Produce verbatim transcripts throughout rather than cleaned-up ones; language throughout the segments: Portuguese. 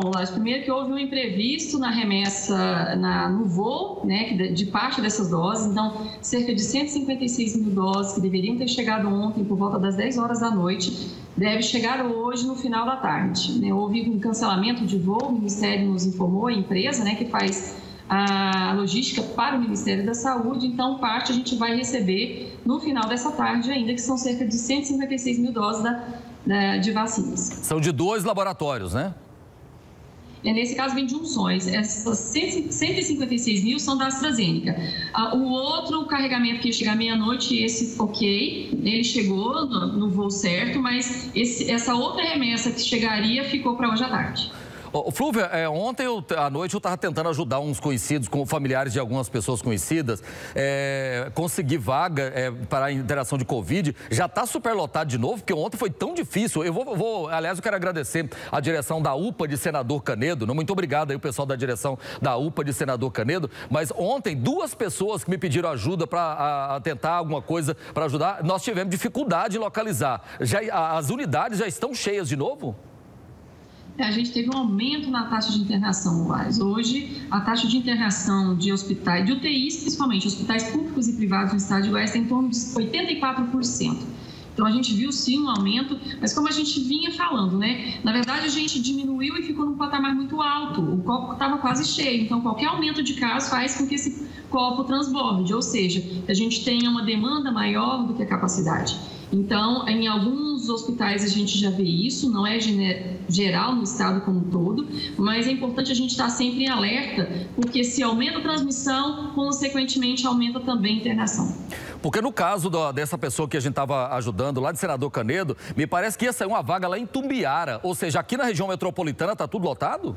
Primeiro que houve um imprevisto na remessa, na, no voo, né, de, de parte dessas doses. Então, cerca de cento e cinquenta e seis mil doses que deveriam ter chegado ontem por volta das dez horas da noite, deve chegar hoje no final da tarde. Né? Houve um cancelamento de voo, o Ministério nos informou, a empresa, né, que faz a logística para o Ministério da Saúde. Então, parte a gente vai receber no final dessa tarde ainda, que são cerca de cento e cinquenta e seis mil doses da, da, de vacinas. São de dois laboratórios, né? Nesse caso, vem de unções. Essas cento e cinquenta e seis mil são da AstraZeneca. O outro carregamento que ia chegar meia-noite, esse ok, ele chegou no, no voo certo, mas esse, essa outra remessa que chegaria ficou para hoje à tarde. Ô, Flúvia, é, ontem eu, à noite eu estava tentando ajudar uns conhecidos, com familiares de algumas pessoas conhecidas, é, conseguir vaga é, para a interação de Covid. Já está superlotado de novo, porque ontem foi tão difícil. Eu vou, vou, aliás, eu quero agradecer a direção da U P A de Senador Canedo. Muito obrigado aí o pessoal da direção da U P A de Senador Canedo. Mas ontem, duas pessoas que me pediram ajuda para tentar alguma coisa para ajudar, nós tivemos dificuldade em localizar. Já, as unidades já estão cheias de novo? A gente teve um aumento na taxa de internação, mas hoje a taxa de internação de hospitais, de U T Is principalmente, hospitais públicos e privados no estado de Goiás, tem em torno de oitenta e quatro por cento. Então a gente viu sim um aumento, mas como a gente vinha falando, né? Na verdade a gente diminuiu e ficou num patamar muito alto, o copo estava quase cheio, então qualquer aumento de casos faz com que esse copo transborde, ou seja, a gente tenha uma demanda maior do que a capacidade. Então, em alguns hospitais a gente já vê isso, não é geral no estado como um todo, mas é importante a gente estar sempre em alerta, porque se aumenta a transmissão, consequentemente aumenta também a internação. Porque no caso do, dessa pessoa que a gente estava ajudando lá de Senador Canedo, me parece que ia sair uma vaga lá em Tumbiara, ou seja, aqui na região metropolitana está tudo lotado?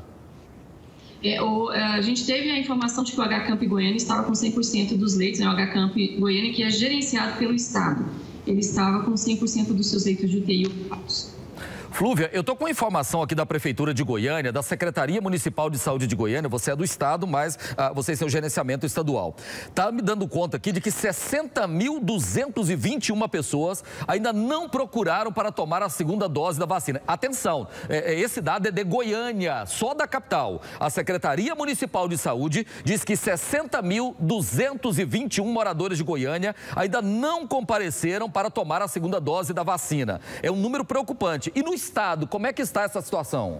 É, o, a gente teve a informação de que o H-Camp Goiânia estava com cem por cento dos leitos, né, o H-Camp Goiânia, que é gerenciado pelo estado. Ele estava com cem por cento dos seus leitos de U T I ocupados. Flúvia, eu estou com informação aqui da Prefeitura de Goiânia, da Secretaria Municipal de Saúde de Goiânia, você é do Estado, mas ah, vocês têm o gerenciamento estadual. Está me dando conta aqui de que sessenta mil duzentas e vinte e uma pessoas ainda não procuraram para tomar a segunda dose da vacina. Atenção, é, esse dado é de Goiânia, só da capital. A Secretaria Municipal de Saúde diz que sessenta mil duzentos e vinte e um moradores de Goiânia ainda não compareceram para tomar a segunda dose da vacina. É um número preocupante. E no estado, como é que está essa situação?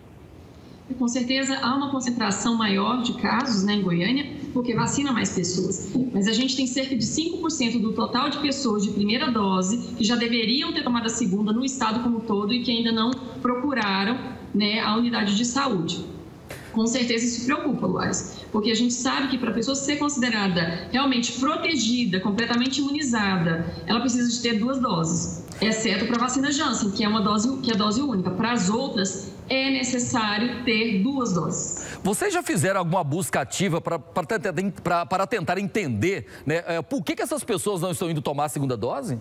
Com certeza há uma concentração maior de casos, né, em Goiânia, porque vacina mais pessoas. Mas a gente tem cerca de cinco por cento do total de pessoas de primeira dose que já deveriam ter tomado a segunda no estado como um todo e que ainda não procuraram, né, a unidade de saúde. Com certeza isso preocupa, Luaz, porque a gente sabe que para a pessoa ser considerada realmente protegida, completamente imunizada, ela precisa de ter duas doses, exceto para a vacina Janssen, que é uma dose, que é dose única. Para as outras, é necessário ter duas doses. Vocês já fizeram alguma busca ativa para para tentar entender, né, por que, que essas pessoas não estão indo tomar a segunda dose?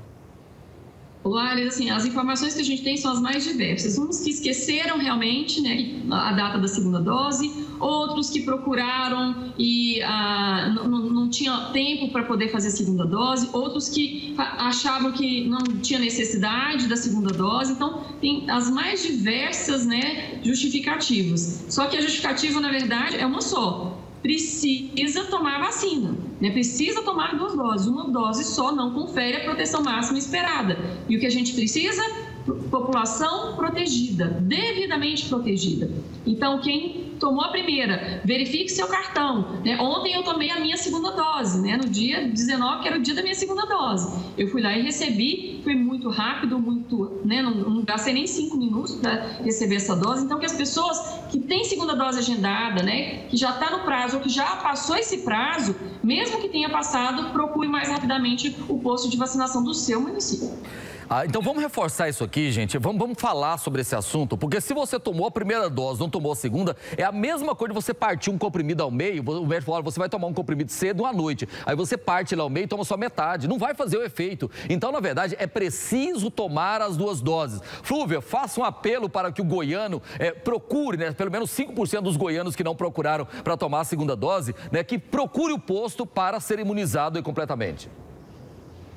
Lares, assim, as informações que a gente tem são as mais diversas. Uns que esqueceram realmente, né, a data da segunda dose, outros que procuraram e ah, não, não tinham tempo para poder fazer a segunda dose, outros que achavam que não tinha necessidade da segunda dose. Então, tem as mais diversas, né, justificativas. Só que a justificativa, na verdade, é uma só. Precisa tomar vacina, né? Precisa tomar duas doses. Uma dose só não confere a proteção máxima esperada. E o que a gente precisa? População protegida, devidamente protegida. Então, quem tomou a primeira, verifique seu cartão, né? Ontem eu tomei a minha segunda dose, né? No dia dezenove, que era o dia da minha segunda dose. Eu fui lá e recebi, foi muito rápido, muito, né? Não, não gastei nem cinco minutos para receber essa dose. Então, que as pessoas que têm segunda dose agendada, né? Que já está no prazo ou que já passou esse prazo, mesmo que tenha passado, procure mais rapidamente o posto de vacinação do seu município. Ah, então vamos reforçar isso aqui, gente. Vamos, vamos falar sobre esse assunto, porque se você tomou a primeira dose, não tomou a segunda, é a mesma coisa de você partir um comprimido ao meio. O médico fala, você vai tomar um comprimido cedo à noite. Aí você parte ele ao meio e toma só metade. Não vai fazer o efeito. Então, na verdade, é preciso tomar as duas doses. Flúvia, faça um apelo para que o goiano é, procure, né, pelo menos cinco por cento dos goianos que não procuraram para tomar a segunda dose, né, que procure o posto para ser imunizado completamente.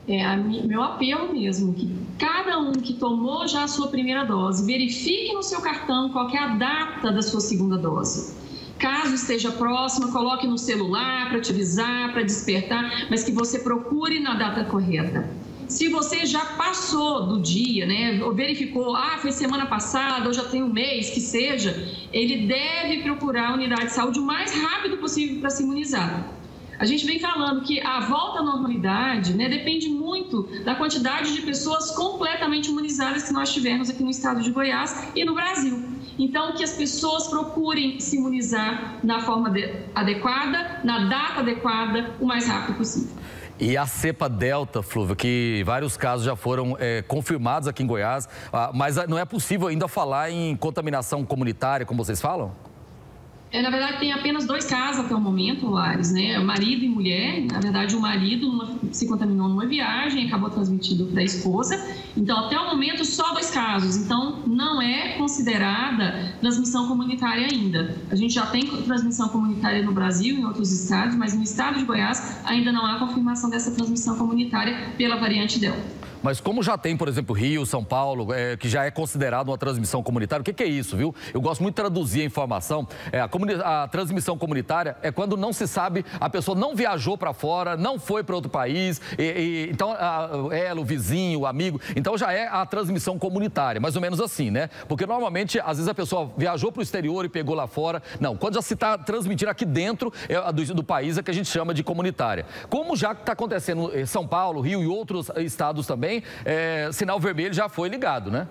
é a, meu apelo mesmo, que cada um que tomou já a sua primeira dose, verifique no seu cartão qual que é a data da sua segunda dose. Caso esteja próxima, coloque no celular para te avisar, para despertar, mas que você procure na data correta. Se você já passou do dia, né, ou verificou, ah, foi semana passada, ou já tem um mês, que seja, ele deve procurar a unidade de saúde o mais rápido possível para se imunizar. A gente vem falando que a volta à normalidade, né, depende muito da quantidade de pessoas completamente imunizadas que nós tivermos aqui no estado de Goiás e no Brasil. Então, que as pessoas procurem se imunizar na forma adequada, na data adequada, o mais rápido possível. E a cepa Delta, Flúvia, que vários casos já foram é, confirmados aqui em Goiás, ah, mas não é possível ainda falar em contaminação comunitária, como vocês falam? É, na verdade, tem apenas dois casos até o momento, Lares, né? Marido e mulher. Na verdade, o marido numa, se contaminou numa viagem e acabou transmitindo para a esposa. Então, até o momento, só dois casos. Então, não é considerada transmissão comunitária ainda. A gente já tem transmissão comunitária no Brasil, em outros estados, mas no estado de Goiás ainda não há confirmação dessa transmissão comunitária pela variante Delta. Mas como já tem, por exemplo, Rio, São Paulo, é, que já é considerado uma transmissão comunitária, o que, que é isso, viu? Eu gosto muito de traduzir a informação. É, a, a transmissão comunitária é quando não se sabe, a pessoa não viajou para fora, não foi para outro país, e, e, então a, ela, o vizinho, o amigo, então já é a transmissão comunitária, mais ou menos assim, né? Porque normalmente, às vezes a pessoa viajou para o exterior e pegou lá fora. Não, quando já se está transmitindo aqui dentro é, do, do país, é que a gente chama de comunitária. Como já está acontecendo em São Paulo, Rio e outros estados também, É, sinal vermelho já foi ligado, né?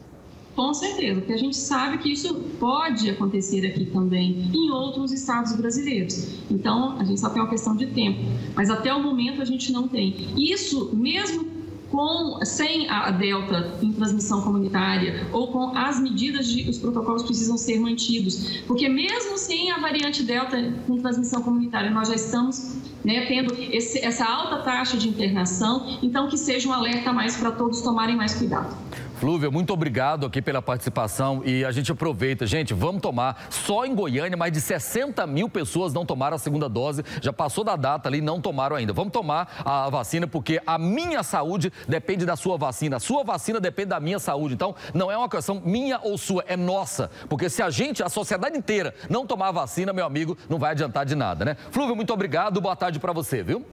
Com certeza, porque a gente sabe que isso pode acontecer aqui também em outros estados brasileiros. Então, a gente só tem uma questão de tempo, mas até o momento a gente não tem. Isso, mesmo com, sem a Delta em transmissão comunitária ou com as medidas, de, os protocolos precisam ser mantidos, porque mesmo sem a variante Delta com transmissão comunitária, nós já estamos, né, tendo esse, essa alta taxa de internação, então que seja um alerta a mais para todos tomarem mais cuidado. Flúvia, muito obrigado aqui pela participação e a gente aproveita. Gente, vamos tomar. Só em Goiânia, mais de sessenta mil pessoas não tomaram a segunda dose. Já passou da data ali, não tomaram ainda. Vamos tomar a vacina porque a minha saúde depende da sua vacina. A sua vacina depende da minha saúde. Então, não é uma questão minha ou sua, é nossa. Porque se a gente, a sociedade inteira, não tomar a vacina, meu amigo, não vai adiantar de nada, né? Flúvia, muito obrigado. Boa tarde para você, viu?